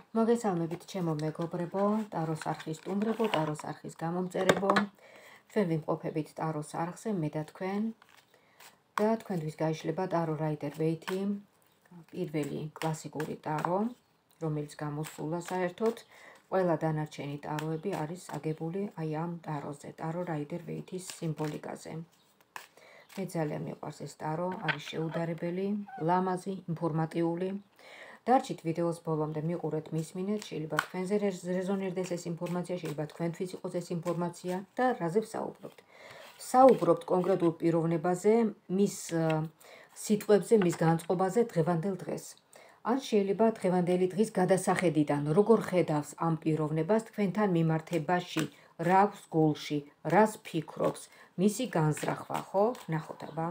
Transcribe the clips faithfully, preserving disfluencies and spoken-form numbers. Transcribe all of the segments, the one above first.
მოგესალმებით ჩემო მეგობრებო, ტაროს არხის სტუმრებო, ტაროს არხის გამომწერებო. ჩვენ ვიმყოფებით ტაროს არხზე, მე და თქვენ. და თქვენთვის გაიშლება ტარო რაიდერ ვეითი, პირველი კლასიკური ტარო, რომელიც გამოსულა საერთოდ. ყველა დანარჩენი ტაროები არის აგებული აი ამ ტაროზე, ტარო რაიდერ ვეითის სიმბოლიკაზე. მე ძალიან მიყვარს ეს ტარო, არის შეუდარებელი, ლამაზი, ინფორმატიული. დარჩით ვიდეოს ბოლომდე მიყურეთ, მისმინეთ, შეიძლება თქვენზე რეზონირდეს ეს ინფორმაცია, შეიძლება თქვენთვის იყოს ეს ინფორმაცია და რაზე ვსაუბრობთ. ვსაუბრობთ კონკრეტულ პიროვნებაზე, მის სიტყვებზე, მის განწყობაზე დღევანდელ დღეს. ან შეიძლება დღევანდელი დღის გადასახედიდან, როგორ ხედავს ამ პიროვნებას თქვენთან მიმართებაში, რა აქვს გულში, რას ფიქრობს, მისი განზრახვა, ხო? ნახოთ აბა.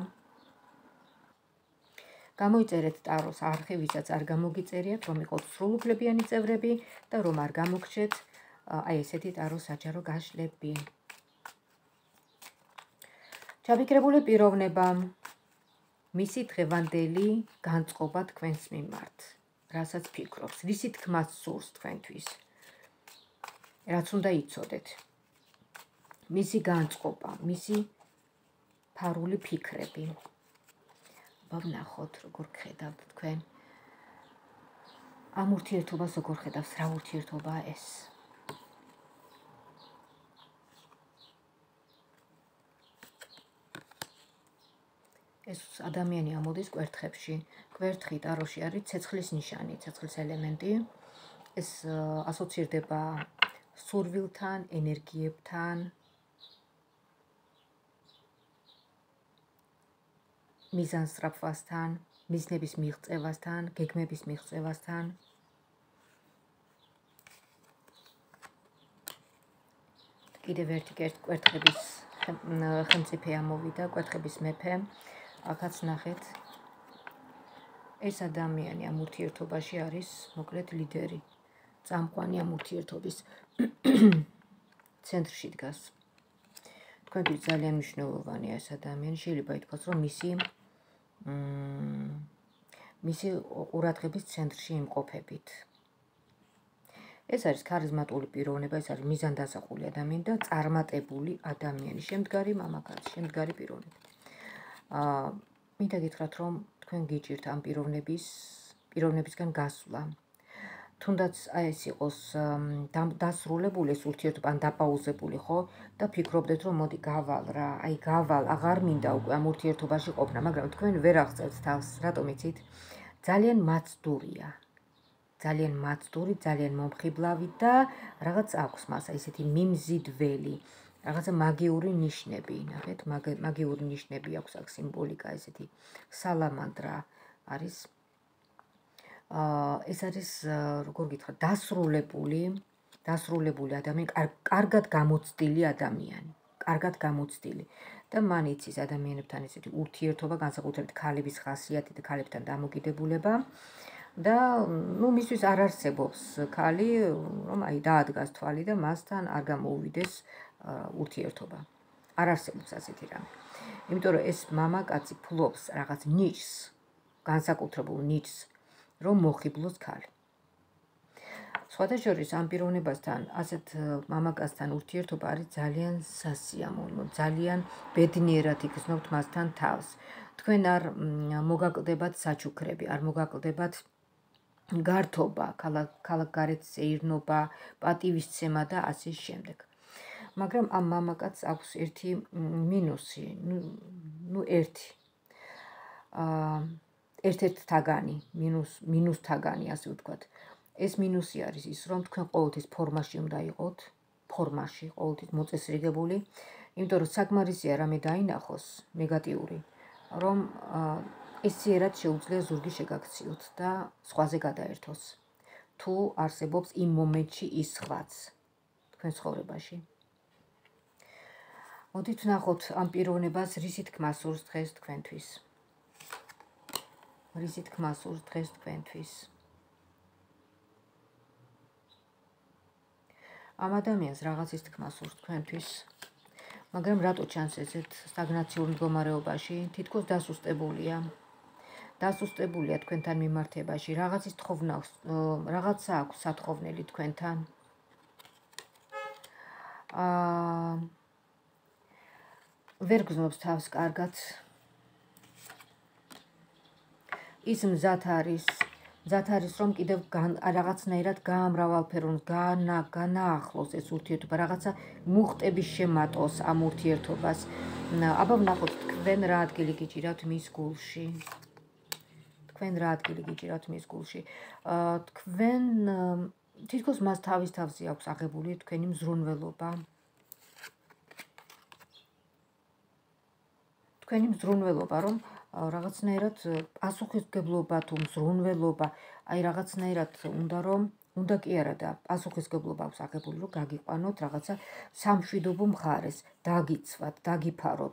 გამოიწერეთ ტაროს არხი, ვისაც არ გამოგიწერიათ, რომ იყოთ სრულუფლებიანი წევრები და რომ არ გამოგჩეთ აი ესეთი ტაროს საჯარო გაშლები. ჩაფიქრებული პიროვნება, მისი დღევანდელი განწყობა თქვენს მიმართ, რასაც ფიქრობს, რისი თქმაც სურს თქვენთვის, რაც უნდა იცოდეთ. მისი განწყობა, მისი ფარული ფიქრები. ვნახოთ, როგორ ხედავთ თქვენ ამ ურთიერთობას, როგორ ხედავს, რა ურთიერთობაა ეს. ეს ადამიანი ამოდის კვერთხებში. კვერთხი ტაროში არის ცეცხლის ნიშანი, ცეცხლის ელემენტი. ეს ასოცირდება სურვილთან, ენერგიებთან, მიზანსწრაფვასთან, მიზნების მიღწევასთან, გეგმების მიღწევასთან. კიდევ ერთი კვერთხების ხელმწიფე ამოვიდა, კვერთხების მეფე. აქაც ნახეთ, ეს ადამიანი ამ ურთიერთობაში არის მოკლედ ლიდერი, წამყვანი ამ ურთიერთობის ცენტრში დგას. თქვენთვის ძალიან მნიშვნელოვანია ეს ადამიანი, შეიძლება ითქვას, რომ მისი მისი ყურადღების ცენტრში იმყოფებით. ეს არის ქარიზმატული პიროვნება, ეს არის მიზანდასახული ადამიანი და წარმატებული ადამიანი, შემდგარი მამაკაცი, შემდგარი პიროვნება. აა, მინდა გითხრათ, რომ თქვენ გიჭირთ ამ პიროვნების პიროვნებისგან გასვლა. თუნდაც აი ეს იყოს დასრულებული ეს ურთიერთობა, ან დაპაუზებული, ხო? და ფიქრობდეთ, რომ მოდი გავალ რა, აი გავალ, აღარ მინდა უკვე ამ ურთიერთობაში ყოფნა, მაგრამ თქვენ ვერ აღწევთ თავს, რატომ იცით? ძალიან მაცდურია. ძალიან მაცდური, ძალიან მომხიბლავი და რაღაც აქვს მას, აი ესეთი მიმზიდველი, რაღაცა მაგიური ნიშნები, ნახეთ, მაგიური ნიშნები აქვს აქ სიმბოლიკა, ესეთი სალამანდრა არის. აა, ეს არის, როგორ გითხრათ, დასრულებული, დასრულებული ადამიანი, კარგად გამოცდილი ადამიანი, კარგად გამოცდილი. და მან იცის ადამიანებთან ესეთი ურთიერთობა, განსაკუთრებით ქალების ხასიათი და ქალებთან დამოკიდებულება. და ნუ მისთვის არ არსებობს ქალი, რომ აი დაადგას თვალი და მასთან არ გამოუვიდეს ურთიერთობა. არ არსებობს ასეთი რამე. იმიტომ რომ ეს მამაკაცი ფლობს რაღაც ნიშს, განსაკუთრებულ ნიშს, რომ მოხიბლოს ქალი. სხვათა შორის ამ პიროვნებასთან, ასეთ მამაკაცთან ურთიერთობა არის ძალიან სასიამოვნო, ძალიან ბედნიერად იგრძნობთ მასთან თავს. თქვენ არ მოგაკლდებათ საჩუქრები, არ მოგაკლდებათ გართობა, ქალაქგარეთ სეირნობა, პატივისცემა და ასე შემდეგ. მაგრამ ამ მამაკაცს აქვს ერთი მინუსი, ნუ ერთი. აა, ერთ-ერთი თაგანი, მინუს, მინუსთაგანი, ასე ვთქვათ. ეს მინუსი არის ის, რომ თქვენ ყოველთვის ფორმაში უნდა იყოთ, ფორმაში, ყოველთვის მოწესრიგებული, იმიტომ რომ საკმარისია რამე დაინახოს ნეგატიური, რომ ესიერად შეუძლია ზურგი შეგაქციოთ და სხვაზე გადაერთოს. თუ არსებობს იმ მომენტში ის სხვაც თქვენ ცხოვრებაში. მოდით ვნახოთ ამ პიროვნებას რისი თქმა სურს დღეს თქვენთვის. რისი თქმა სურს დღეს თქვენთვის. ამ ადამიანს რაღაცის თქმა სურს თქვენთვის, მაგრამ რატო ჩანს ესეთ სტაგნაციურ მდგომარეობაში, თითქოს დასუსტებულია. დასუსტებულია თქვენთან მიმართებაში, რაღაცის თხოვნა, რაღაცა აქვს სათხოვნელი თქვენთან. აა ვერ გრძნობს თავს კარგად. ის მზად არის, მზად არის, რომ კიდევ რაღაცნაირად გაამრავალფერონ, განა, განაახლოს ეს ურთიერთობა, რაღაცა მუხტების შემატოს ამ ურთიერთობას. აბა ვნახოთ თქვენ რა ადგილი გიჭირავთ მის გულში. თქვენ რა ადგილი გიჭირავთ მის გულში. თქვენ თითქოს მას თავის თავზე აქვს აღებული თქვენი მზრუნველობა. თქვენი მზრუნველობა, რომ რაღაცნაირად პასუხისმგებლობა თუ მზრუნველობა, აი რაღაცნაირად უნდა რომ უნდა კი არა და პასუხისმგებლობა აქვს აღებული, რომ გაგიყვანოთ რაღაცა სამშვიდობო მხარეს, დაგიცვათ, დაგიფაროთ.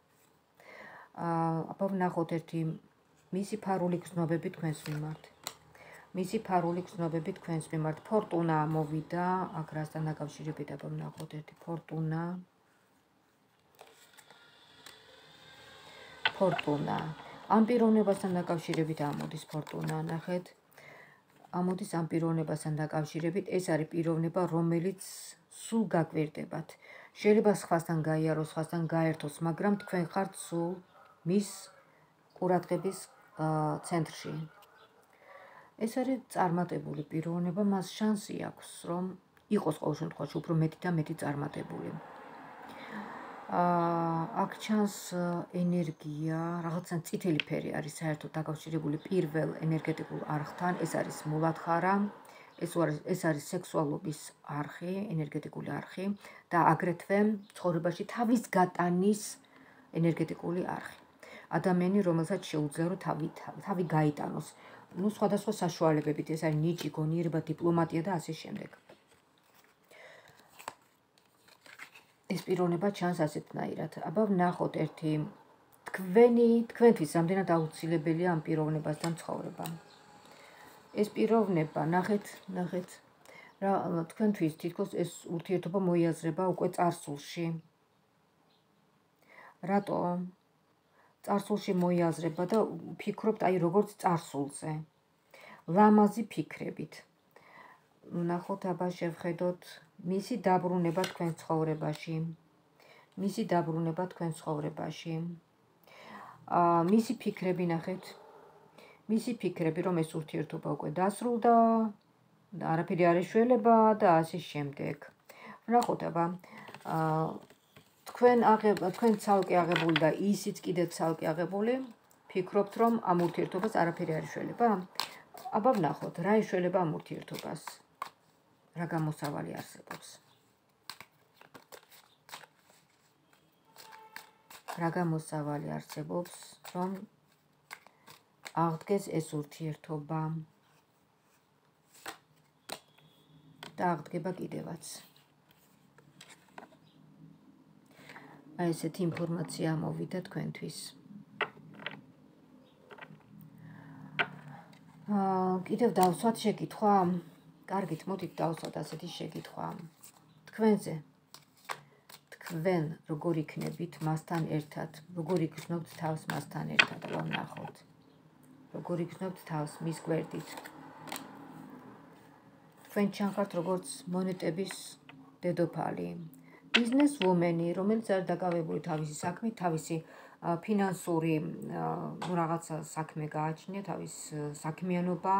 აბა ვნახოთ ერთი მისი ფარული გრძნობები თქვენს მიმართ. მისი ფარული გრძნობები თქვენს მიმართ. ფორტუნა მოვიდა, აქ რასთან დაკავშირებით აბა ვნახოთ ერთი ფორტუნა. ფორტუნა. ამ პიროვნებასთან დაკავშირებით ამოდის ფორტუნა, ნახეთ. ამოდის ამ პიროვნებასთან დაკავშირებით, ეს არის პიროვნება, რომელიც სულ გაკვირდებათ. შეიძლება სხვასთან გაიაროს, სხვასთან გაერთოს, მაგრამ თქვენ ხართ სულ მის ყურადღების ცენტრში. ეს არის წარმატებული პიროვნება, მას შანსი აქვს, რომ იყოს ყოველ შემთხვევაში უფრო მეტი და მეტი წარმატებული. აქ ჩანს ენერგია, რაღაცა წითელი ფერი არის საერთოდ დაკავშირებული პირველ ენერგეტიკულ არხთან, ეს არის მულათხარა, ეს არის ეს არის სექსუალობის არხი, ენერგეტიკული არხი და აგრეთვე ცხოვრებაში თავის გატანის ენერგეტიკული არხი. ადამიანი, რომელსაც შეუძლია რომ თავი თავი გაიტანოს, ну სხვადასხვა საშუალებებით, ეს არის ნიჭი, გონიერება, დიპლომატია და ასე შემდეგ. ეს პიროვნება ჩანს ასეთნაირად. აბა ვნახოთ ერთი თქვენი, თქვენთვის რამდენად აუცილებელია ამ პიროვნებასთან ცხოვრება. ეს პიროვნება, ნახეთ, ნახეთ, რა თქვენთვის თითქოს ეს ურთიერთობა მოიაზრება უკვე წარსულში. რატო? წარსულში მოიაზრება და ფიქრობთ აი როგორც წარსულზე. ლამაზი ფიქრებით. ვნახოთ აბა შევხედოთ მისი დაბრუნება თქვენ ცხოვრებაში. მისი დაბრუნება თქვენ ცხოვრებაში. აა მისი ფიქრები ნახეთ. მისი ფიქრები, რომ ეს ურთიერთობა უკვე დასრულდა და არაფერი არ ეშველება და ასე შემდეგ. ვნახოთ აბა აა თქვენ აღება, თქვენ ცალკე აღებული და ისიც კიდევ ცალკე აღებული, ფიქრობთ, რომ ამ ურთიერთობას არაფერი არ ეშველება? აბა ვნახოთ, რა ეშველება ამ ურთიერთობას? რა გამოსავალი არსებობს? რა გამოსავალი არსებობს, რომ აღდგეს ეს ურთიერთობა და აღდგება კიდევაც. აი ესეთი ინფორმაცია მოვიდა თქვენთვის. აა კიდევ დავსვათ შეკითხვა. კარგით, მოდით დავსვათ ასეთი შეკითხვა. თქვენზე თქვენ როგორ იქნებით მასთან ერთად, როგორ იგრძნობთ თავს მასთან ერთად, რა ვნახოთ. როგორ იგრძნობთ თავს მის გვერდით. თქვენ ჩანხართ როგორც მონეტების დედოფალი, ბიზნესვუმენი, რომელიც არის დაკავებული თავისი საქმით, თავისი ფინანსური ნუ რაღაცა საქმე გააჩნია, თავის საქმიანობა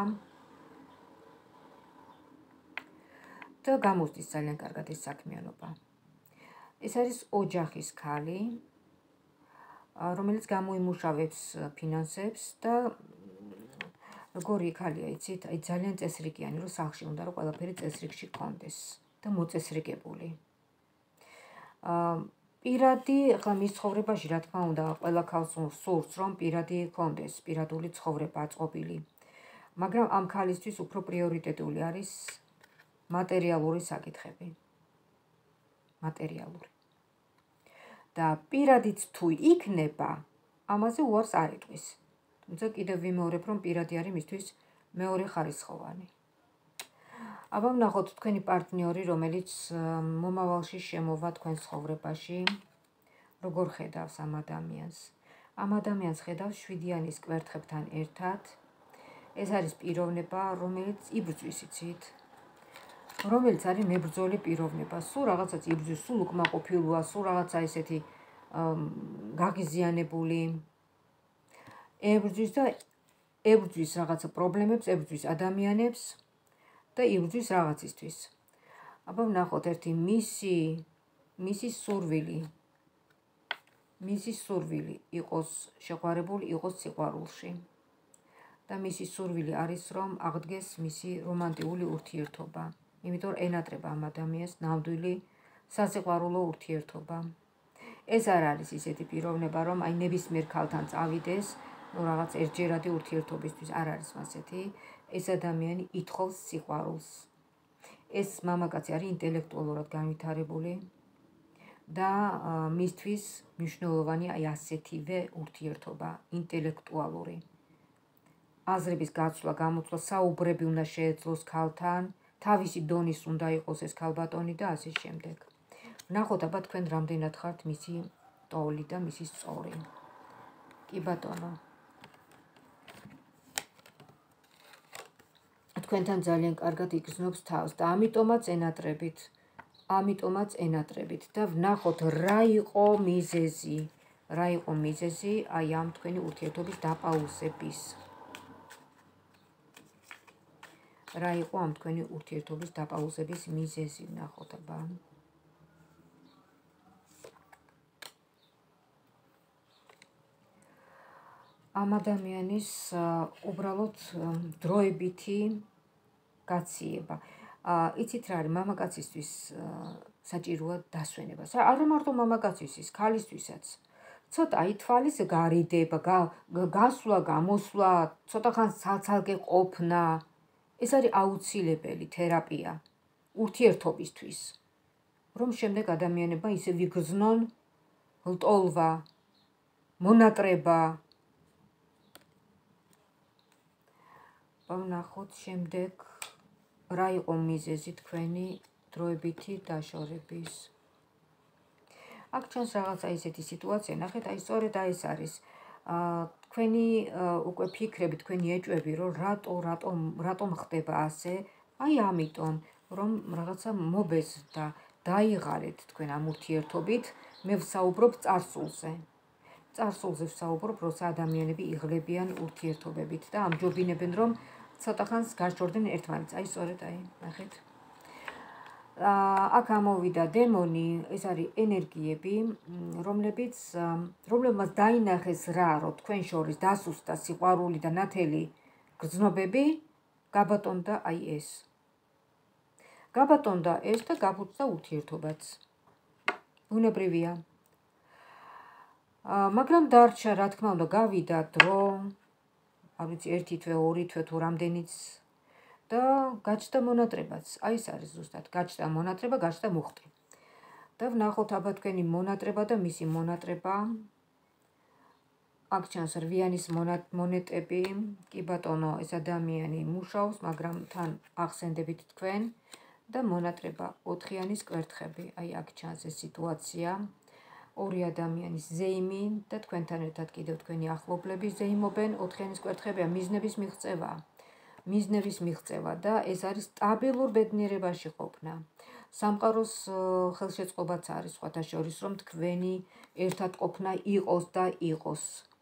და გამოსდის ძალიან კარგად ეს საქმიანობა. ეს არის ოჯახის ქალი, რომელიც გამოიმუშავებს ფინანსებს და როგორი ქალია, იცით, აი ძალიან წესრიგიანი, რომ სახლში უნდა რომ ყველაფერი წესრიგში გქონდეს და მოწესრიგებული. აა პირადი, ახლა მის ცხოვრებაში რა თქმა უნდა, ყველა ქალს სურს, რომ პირადი გქონდეს, პირადული ცხოვრება აწყობილი. მაგრამ ამ ქალისთვის უფრო პრიორიტეტული არის მატერიალური საკითხები. მატერიალური. და პირადიც თუ იქნება, ამაზე უარს არ იტყვის. თუმცა კიდევ ვიმეორებ, რომ პირადი არის მისთვის მეორე ხარისხოვანი. აბა ვნახოთ თქვენი პარტნიორი, რომელიც მომავალში შემოვა თქვენ ცხოვრებაში, როგორ ხედავს ამ ადამიანს. ამ ადამიანს ხედავს შვიდიანის კვერთხებთან ერთად. ეს არის პიროვნება, რომელიც იბრძვის, იცით? რომელიც არის მებრძოლი პიროვნება. სულ რაღაცაც იბრძვის, სულ უკმაყოფილოა, სულ რაღაცა ესეთი გაღიზიანებული. ებრძვის და ებრძვის რაღაცა პრობლემებს, ებრძვის ადამიანებს და იბრძვის რაღაცისთვის. აბა ვნახოთ ერთი მისი მისი სურვილი. მისი სურვილი იყოს შეყვარებული, იყოს სიყვარულში. და მისი სურვილი არის, რომ აღდგეს მისი რომანტიკული ურთიერთობა. იმიტომ რომ ენატრება ამ ადამიანს ნამდვილი სასიყვარულო ურთიერთობა. ეს არ არის ისეთი პიროვნება, რომ აი ნებისმიერ ქალთან წავიდეს, ნუ რაღაც ერთჯერადი ურთიერთობისთვის არ არის მასეთი. ეს ადამიანი ითხოვს სიყვარულს. ეს მამაკაცი არის ინტელექტუალურად განვითარებული და მისთვის მნიშვნელოვანი აი ასეთივე ურთიერთობა, ინტელექტუალური. აზრების გაცვლა, გამოცვლა, საუბრები უნდა შეეძლოს ქალთან, თავისი დონის უნდა იყოს ეს ქალბატონი და ასე შემდეგ. ვნახოთ აბა თქვენ რამდენად ხართ მისი ტოლი და მისი სწორი. კი ბატონო. თქვენთან ძალიან კარგად იგრძნობს თავს და ამიტომაც ენატრებით. ამიტომაც ენატრებით და ვნახოთ რა იყო მიზეზი. რა იყო მიზეზი აი ამ თქვენი ურთიერთობის დაპაუზების. რა იყო ამ თქვენი ურთიერთობის დაპაუზების მიზეზი, ვნახოთ აბა. ამ ადამიანის უბრალოდ დროებითი გაციება. იცით რა არის, მამაკაცისთვის საჭიროა დასვენება. არა მარტო მამაკაცისთვის, ქალისთვისაც. ცოტა აი თვალის გარიდება, გასვლა, გამოსვლა, ცოტა ხანს ცალ-ცალკე ყოფნა. ეს არის აუცილებელი თერაპია ურთიერთობისთვის. რომ შემდეგ ადამიანებმა ისე ვიგრძნონ ლტოლვა, მონატრება. ვნახოთ შემდეგ რა იყო მიზეზი თქვენი დროებითი დაშორების. აქ ჩანს რაღაცა ისეთი სიტუაცია, ნახეთ, აი სწორედ ეს არის. თქვენი უკვე ფიქრები, თქვენი ეჭვები, რომ რატო, რატომ, რატომ ხდება ასე, აი ამიტომ, რომ რაღაცა მობეზრდა, დაიღალეთ თქვენ ამ ურთიერთობით, მე ვსაუბრობ წარსულზე. წარსულზე ვსაუბრობ, როცა ადამიანები იღლებიან ურთიერთობებით და ამჯობინებენ, რომ ცოტა ხანს გარჩორდნენ ერთმანეთს. აი სწორედ აი, ნახეთ. აქ ამოვიდა დემონი, ეს არის ენერგიები, რომლებიც რომლებმაც დაინახეს რა, რომ თქვენ შორის დასუსტა სიყვარული და ნათელი გრძნობები, გაბატონდა აი ეს. გაბატონდა ეს და გაფუძდა ურთიერთობაც. ბუნებრივია. მაგრამ დარჩა, რა თქმა უნდა, გავიდა დრო, არ ვიცი, ერთი თვე, ორი თვე თუ რამდენიც და გაჩნდა მონატრებაც. აი ეს არის ზუსტად, გაჩნდა მონატრება, გაჩნდა მუხტი. და ვნახოთ აბა თქვენი მონატრება და მისი მონატრება. აქ ჩანს რვიანის მონეტები, კი ბატონო, ეს ადამიანი მუშაობს, მაგრამ თან ახსენდებით თქვენ და მონატრება ოთხიანის კვერთხები. აი აქ ჩანს ეს სიტუაცია. ორი ადამიანის ზეიმი და თქვენთან ერთად კიდევ თქვენი ახლობლები ზეიმობენ, ოთხიანის კვერთხებია მიზნების მიღწევა. მიზნების მიღწევა და ეს არის სტაბილურ ბედნიერებაში ყოფნა. სამყაროს ხელშეწყობაც არის სხვათა შორის, რომ თქვენი ერთად ყოფნა იყოს და იყოს.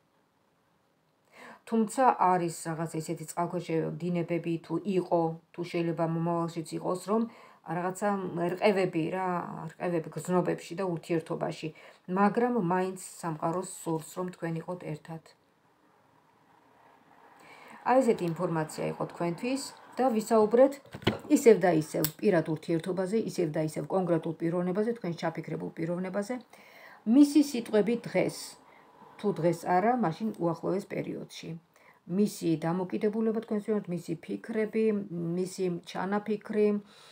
თუმცა არის რაღაც ესეთი წყალქვეშა დინებები თუ იყო, თუ შეიძლება მომავალშიც იყოს, რომ რაღაცა რყევები რა, რყევები გრძნობებში და ურთიერთობაში, მაგრამ მაინც სამყაროს სურს, რომ თქვენ იყოთ ერთად. აი ესეთი ინფორმაცია იყო თქვენთვის და ვისაუბრეთ ისევ და ისევ პირად ურთიერთობაზე, ისევ და ისევ კონკრეტულ პიროვნებაზე, თქვენ ჩაფიქრებულ პიროვნებაზე. მისი სიტყვები დღეს, თუ დღეს არა, მაშინ უახლოეს პერიოდში. მისი დამოკიდებულება თქვენს მიმართ, მისი ფიქრები, მისი ჩანაფიქრი,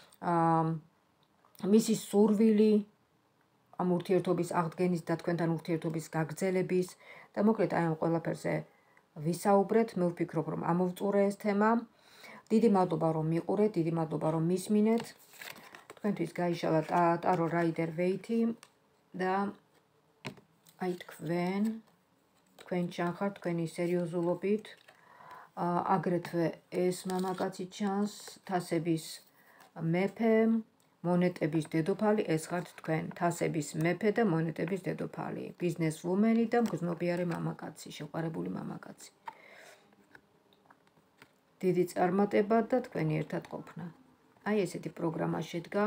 მისი სურვილი ამ ურთიერთობის აღდგენის და თქვენთან ურთიერთობის გაგრძელების და მოკლედ აი ამ ყველაფერზე ვისაუბრეთ. მე ვფიქრობ, რომ ამოვწურე ეს თემა. დიდი მადლობა, რომ მიყურეთ, დიდი მადლობა, რომ მისმინეთ. თქვენთვის გაიშალა ტარო რაიდერ ვეითი და აი თქვენ თქვენ ჩანხართ თქვენი სერიოზულობით. აგრეთვე ეს მამაკაცი ჩანს, თასების მეფე, მონეტების დედოფალი, ეს ხართ თქვენ, თასების მეფე და მონეტების დედოფალი, ბიზნეს ვუმენი და მგრძნობიარე მამაკაცი, შეყვარებული მამაკაცი. დიდი წარმატება და თქვენი ერთად ყოფნა. აი ესეთი პროგრამა შედგა.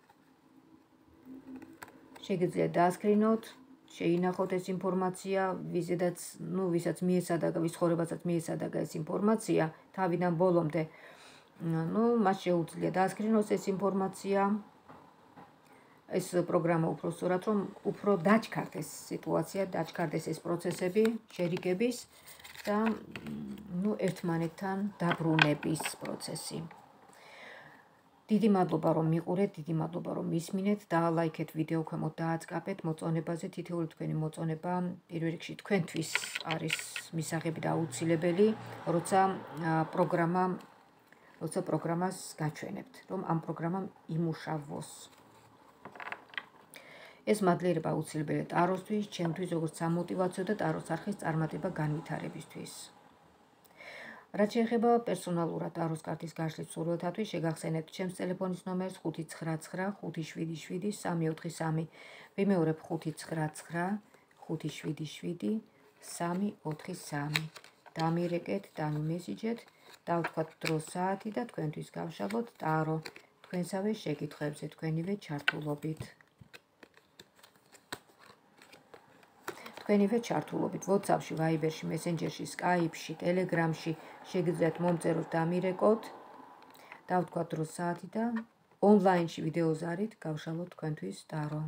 შეგიძლიათ დაასკრინოთ, შეინახოთ ეს ინფორმაცია, ვიზედაც, ნუ ვისაც მიესადაგა, ვის ცხოვრებასაც მიესადაგა ეს ინფორმაცია, თავიდან ბოლომდე, ნუ მას შეუძლია დაასკრინოს ეს ინფორმაცია. ეს პროგრამა უფრო სწორად, რომ უფრო დაჩქარდეს სიტუაცია, დაჩქარდეს ეს პროცესები, შერიგების და ნუ ერთმანეთთან დაბრუნების პროცესი. დიდი მადლობა რომ მიყურეთ, დიდი მადლობა რომ მისმინეთ, დაალაიქეთ ვიდეო ქვემოთ დააწყაბეთ მოწონებაზე, თითოეული თქვენი მოწონება პირველ რიგში თქვენთვის არის მისაღები და აუცილებელი, როცა პროგრამა, როცა პროგრამას გაჩვენებთ, რომ ამ პროგრამამ იმუშავოს. ეს მადლიერება აუცილებელია ტაროსთვის, ჩემთვის როგორც სამოტივაციო და ტაროს არხის წარმატება განვითარებისთვის. რაც შეეხება პერსონალურად ტაროს კარტის გაშლის მსურველთათვის, შეგახსენებთ ჩემს ტელეფონის ნომერს ხუთი ცხრა ცხრა ხუთი შვიდი შვიდი სამი ოთხი სამი. ვიმეორებ ხუთი ცხრა ცხრა ხუთი შვიდი შვიდი სამი ოთხი სამი. დამირეკეთ, დამიმესიჯეთ, დავთქვათ დრო საათი და თქვენთვის გავშალოთ ტარო თქვენსავე შეკითხვებზე თქვენივე ჩართულობით. თქვენივე ჩართულობით, WhatsApp-ში, Viber-ში, Messenger-ში, Skype-ში, Telegram-ში შეგიძლიათ მომწეროთ, დამირეკოთ, დავთქვათ დრო საათი და ონლაინში ვიდეოზარით გავშალოთ თქვენთვის ტარო.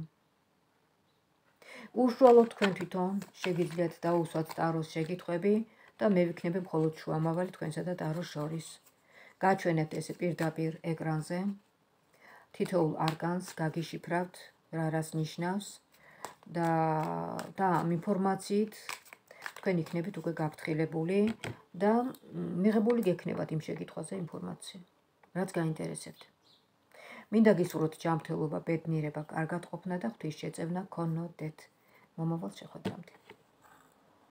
უშუალოდ თქვენ თვითონ შეგიძლიათ დაუსვათ ტაროს შეკითხვები და მე ვიქნები მხოლოდ შუამავალი თქვენსა და ტაროს შორის. გაჩვენებთ ესე პირდაპირ ეკრანზე, თითოეულ არკანს გაგიშიფრავთ, რა რას ნიშნავს და და ამ ინფორმაციით თქვენ იქნებით უკვე გაფრთხილებული და მიღებული გექნებათ იმ შეკითხვაზე ინფორმაცია, რაც გაინტერესებთ. მინდა გისურვოთ ჯანმრთელობა, ბედნიერება, კარგად ყოფნა და ღვთის შეწევნა გქონოდეთ. მომავალ შეხვედრამდე.